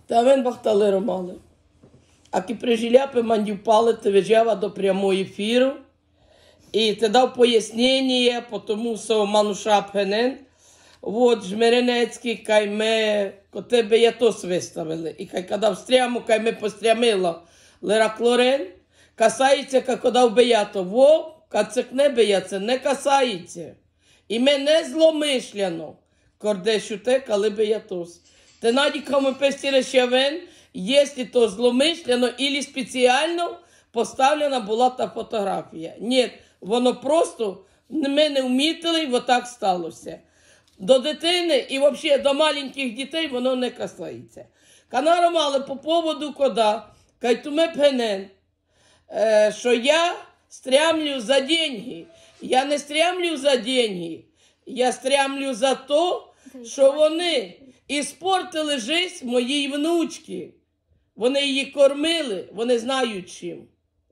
Та він бахтали ромали. А ки прижиляпи мандів палити вижава до прямого ефіру. І ти дав пояснення, тому що манушап генен. Вот, Жмеренецький, кай ми, тебе я то виставили. І кай коли встряму, кай ми пострямила лираклорен, касається, коли вбиято. Во, кацик бия, це не касається. І ми не зломишляно. Кордешу те, коли биятос. Ти надіками пестірещавен, якщо то зломишляно, або спеціально поставлена була та фотографія. Ні, воно просто, ми не вмітили, і отак сталося. До дитини і взагалі до маленьких дітей воно не касається. Канаром, але по поводу кода, кайтуме пенен, що я стрямлю за деньги. Я не стрямлю за деньги, я стрямлю за то, що вони іспортили життя моїй внучки. Вони її кормили, вони знають чим.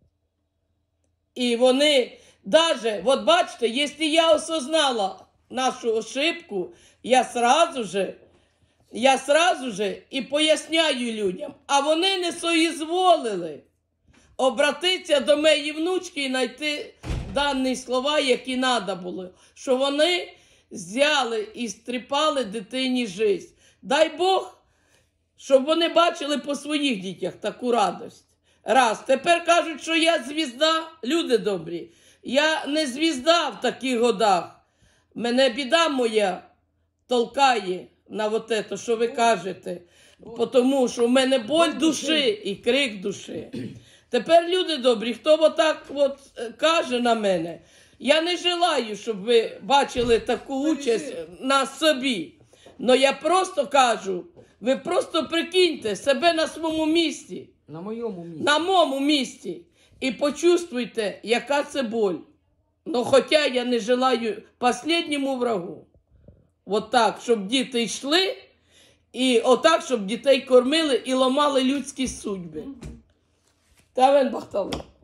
І вони, даже, от бачите, якщо я осознала нашу ошибку, я сразу же і поясняю людям, а вони не соізволили обратитися до моєї внучки і знайти дані слова, які треба було, що вони взяли і стріпали дитині життя. Дай Бог, щоб вони бачили по своїх дітях таку радость. Раз. Тепер кажуть, що я звізда. Люди добрі, я не звізда в таких годах. Мене біда моя толкає на вот это, що ви кажете. Тому що в мене боль душі і крик душі. Тепер, люди добрі, хто отак от каже на мене, я не желаю, щоб ви бачили таку участь на собі. Но я просто кажу, ви просто прикиньте себе на своєму місці. На моєму місці. На моєму місці. І почувствуйте, яка це боль. Но хоча я не желаю останньому врагу. От так, щоб діти йшли, і отак, щоб дітей кормили і ламали людські судьби. Та він бахтали.